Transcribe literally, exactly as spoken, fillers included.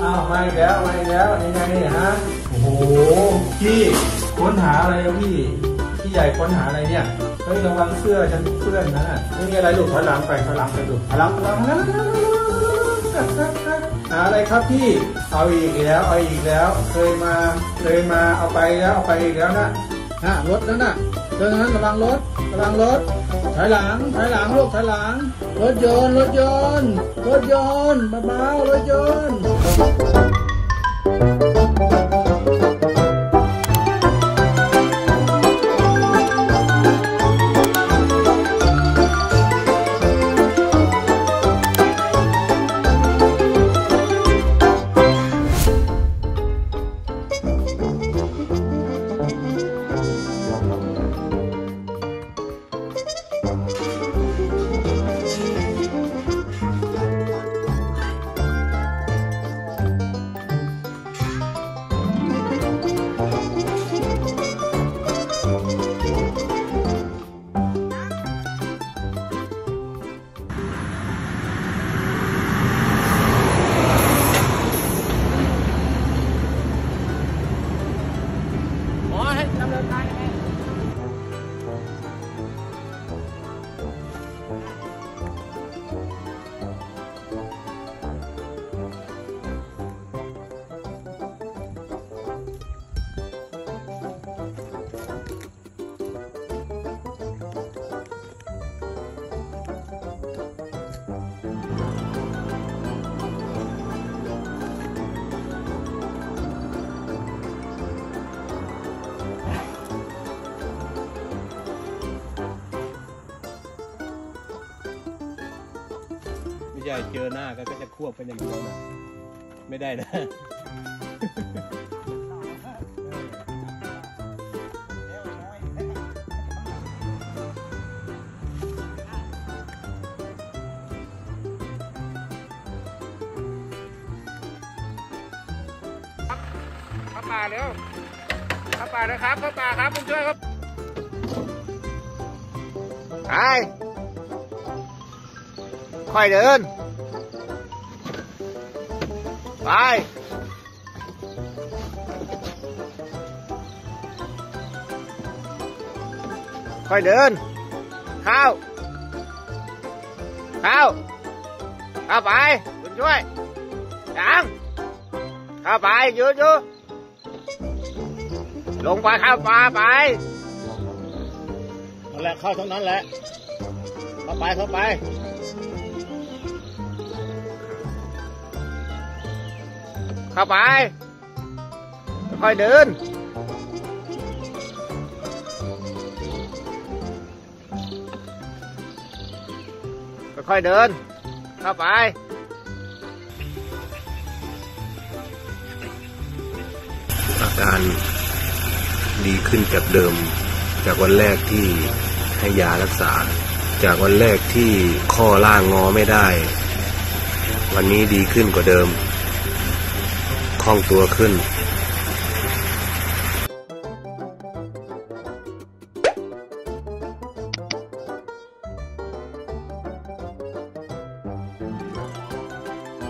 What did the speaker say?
อ้าวมาอีกแล้วมาอีกแล้วยังไงเนี่ยฮะโอ้โหพี่ค้นหาอะไรพี่พี่ใหญ่ค้นหาอะไรเนี่ยเฮ้ยระวังเสื้อฉันเปื้อนนะไม่มีอะไรลูกถอยหลังไปถอยหลังไปลูกถอยหลังถอยหลังหาอะไรครับพี่เอาอีกแล้วเอาอีกแล้วเคยมาเคยมาเอาไปแล้วเอาไปอีกแล้วนะฮะรถนั่นน่ะเดินนั้นระวังรถระวังรถถอยหลังถอยหลังลูกถอยหลังรถยนต์รถยนต์รถยนต์เบาๆรถยนต์ดำเนินการยังไงไม่ใช่เจอหน้าก็จะควบเป็นอย่างเดียวนะไม่ได้นะเข้าป่าเร็วเข้าป่านะครับเข้าป่าครับคุณช่วยครับไปค่อยเดินไปค่อยเดินเข้าเข้าเข้าไปคุณช่วยยังเข้าไปยืดยืดลงไปเข้าป่าไปนั่นแหละเข้าทั้งนั้นแหละเข้าไปเข้าไปเข้าไปค่อยเดินค่อยเดินเข้าไปอาการดีขึ้นจากเดิมจากวันแรกที่ให้ยารักษาจากวันแรกที่ข้อล่างงอไม่ได้วันนี้ดีขึ้นกว่าเดิมคล่องตัวขึ้น